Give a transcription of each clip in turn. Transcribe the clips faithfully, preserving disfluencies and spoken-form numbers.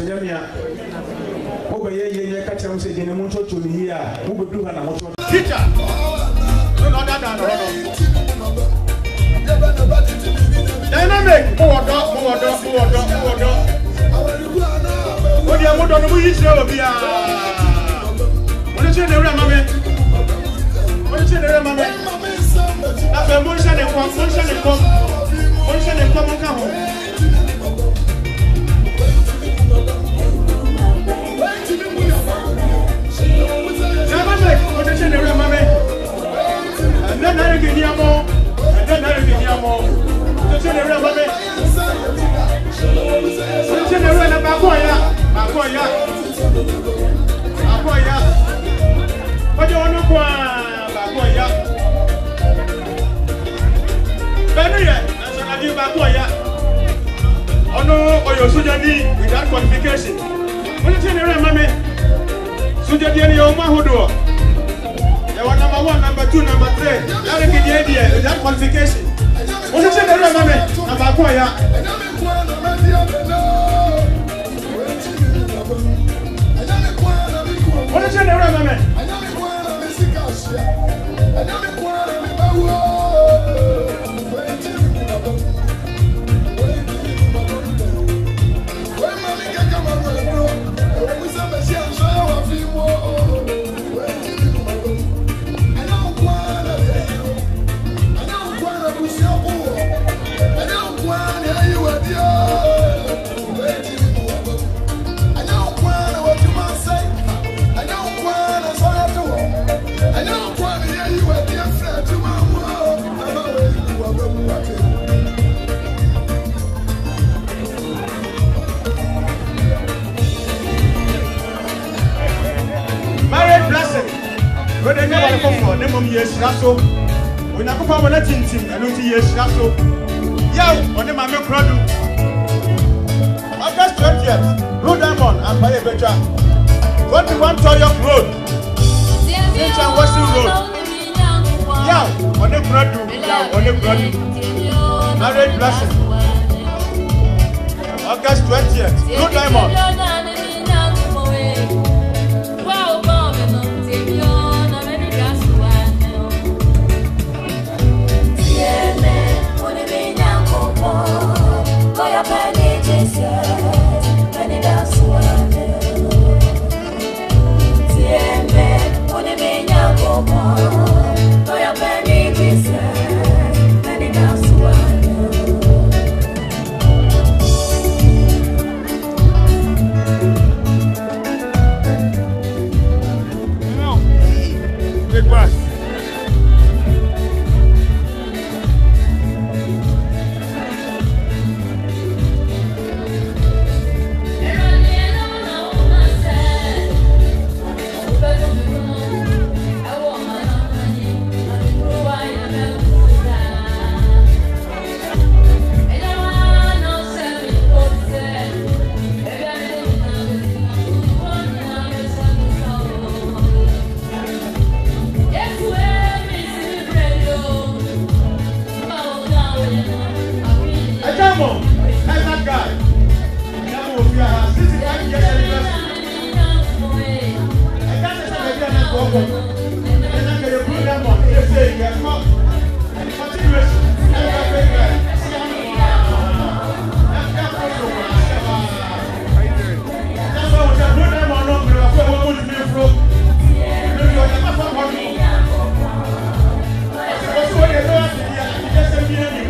Sanyamia. Over here, you catch him saying, "I'm going to here. Who will do an motor?" Teacher. No, no, no, no, no. Dynamic. More dog, more dog, more dog, more dog. What do you want to do? You show me. What is your name, Mammy? What is your name, Mammy? After motion and come, motion and come, motion and come and come home. What is your name, Mammy? And then I give you more, and then I give you more. What is your name, Mammy? What is your name, Makoya? Makoya. Makoya. What do you want to go? Makoya. Benny, that's what I do, Makoya. Oh no, or your Sujani without qualification. What is your name, Mammy? Sujani, your Mahodo. You want number one, number two, number three. Now they get the idea without qualification. What is your name, Mammy? Makoya. What is your name, Mammy? Yes, Rasso. When I come from a team, I don't see yes, Rasso. Yeah, on the Mamma Cradu. August twentieth, Blue Diamond and Buy a Better. twenty-one Toyok Road, Nature Western Road. Yeah, on the Cradu, yeah, on the Cradu. Married Blessing. August twentieth, Blue Diamond. Big one. Atiemo, that's that guy. Atiemo will be a house. This is why you get anniversary. I can't say that I'm not going. And I'm going to put them on. They say, yes, come. Continuation. I'm going to pay that. That's also what I said. That's why we can put them on. We're going to put them on the front. We're going to put them on. That's what they do. I just said, you know,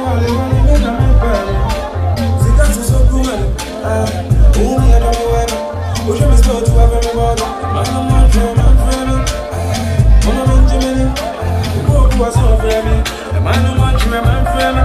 wale wale mena mepele. Zika so good. Ah, only I don't know ever. Push me slow to have everybody. Man, I'm not sure, man, friend. Mama Benjamin, go to us on friend. Man, I'm not sure, man, friend.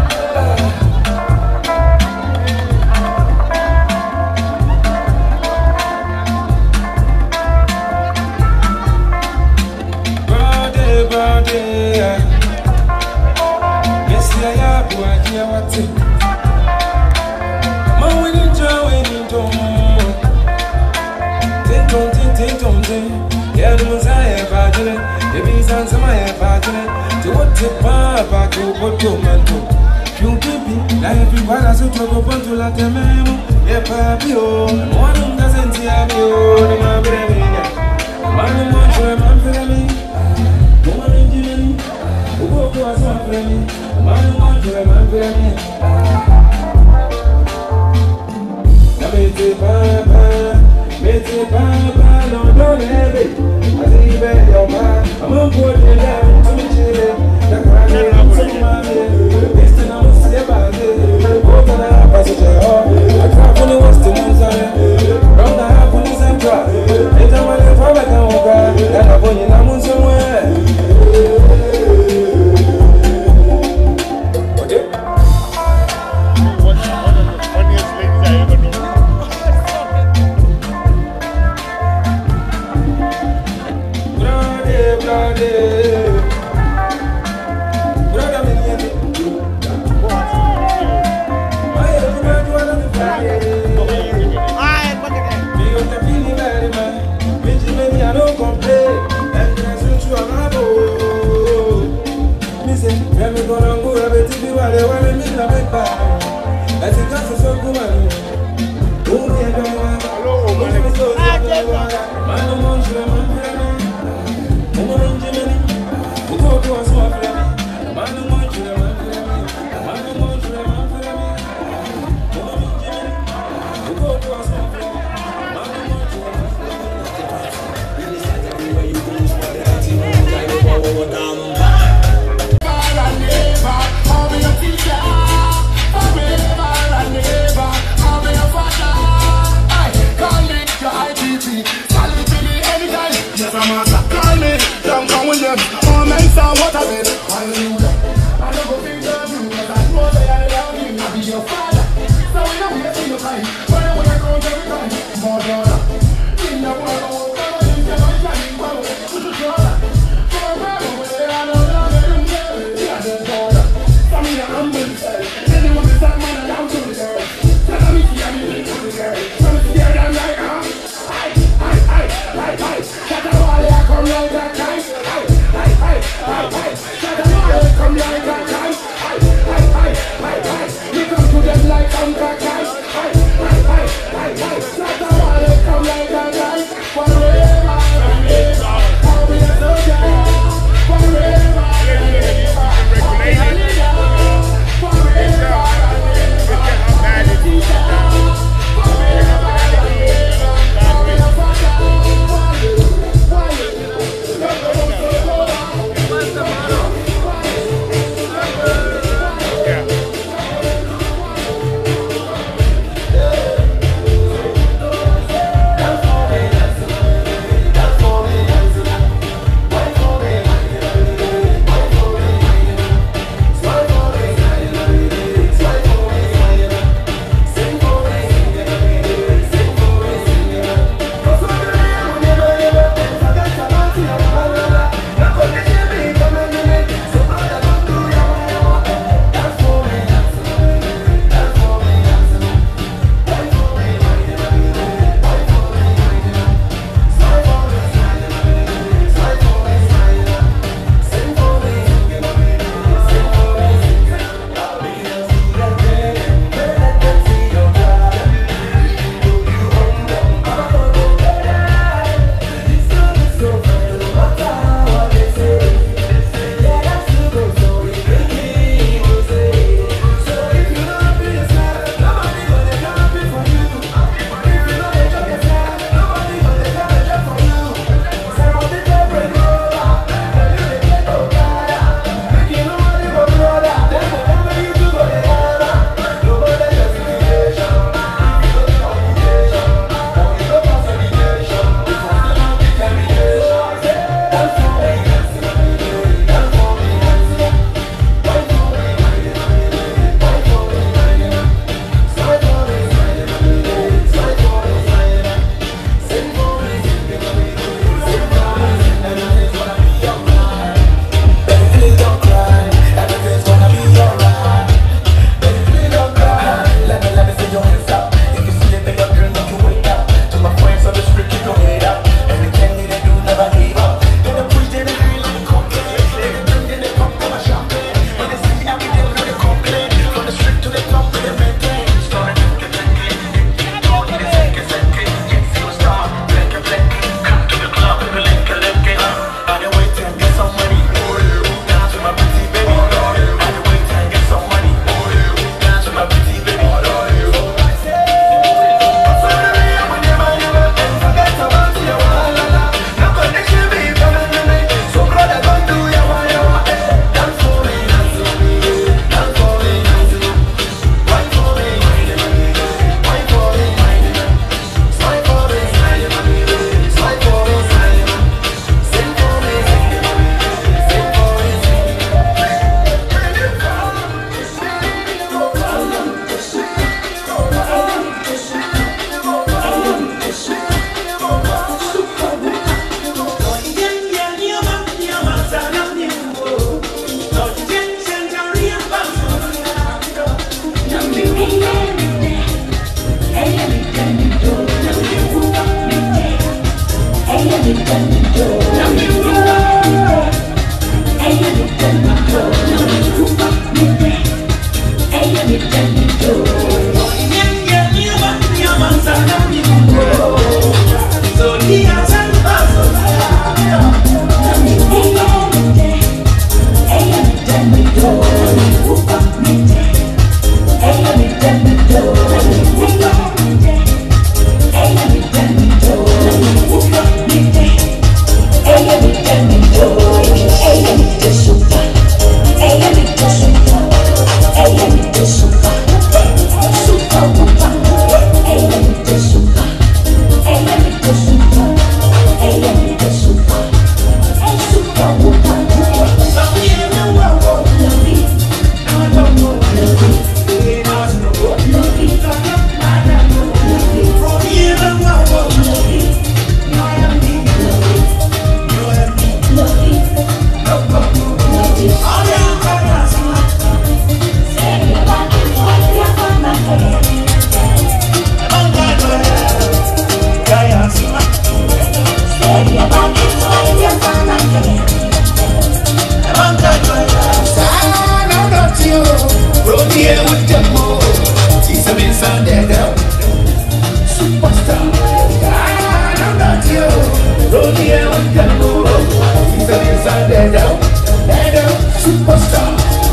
here with the more. See some inside there, superstar. I'm not you. Roll here with the more. See some inside there, superstar.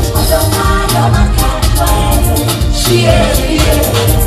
She is here.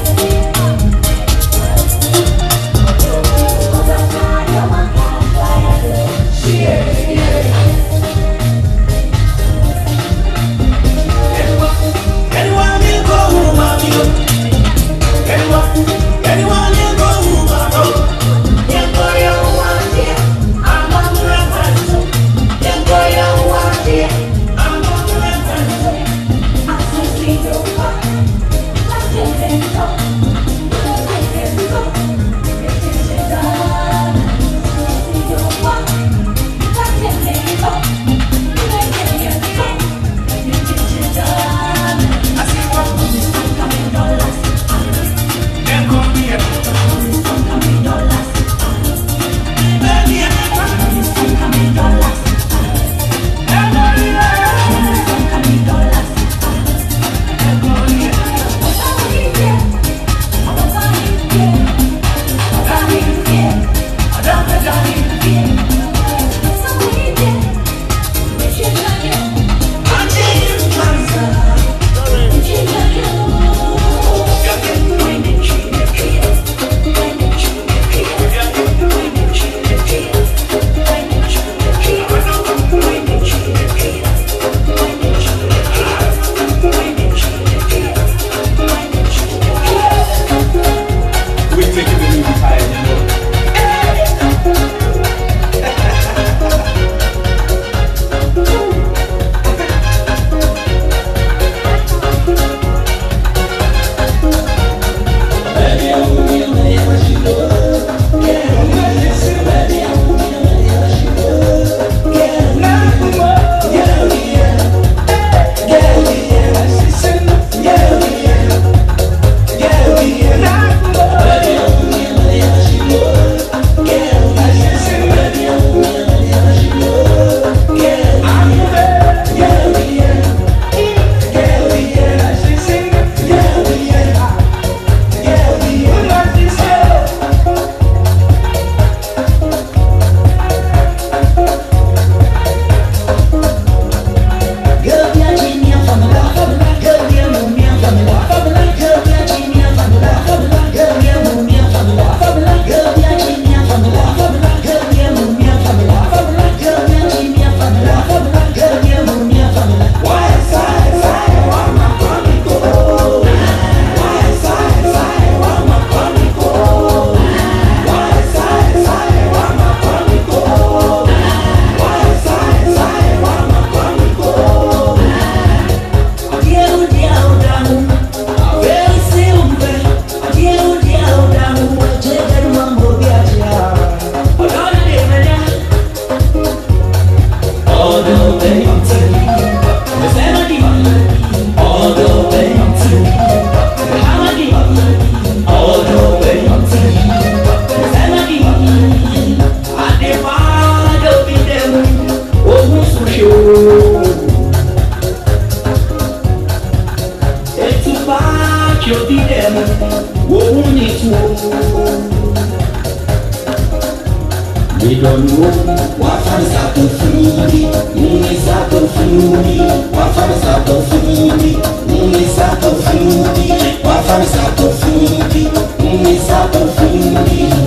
We don't know what fun is out of food, moon is out of food, what fun is out of food, moon is out of food, what fun is out of food, moon is out of food.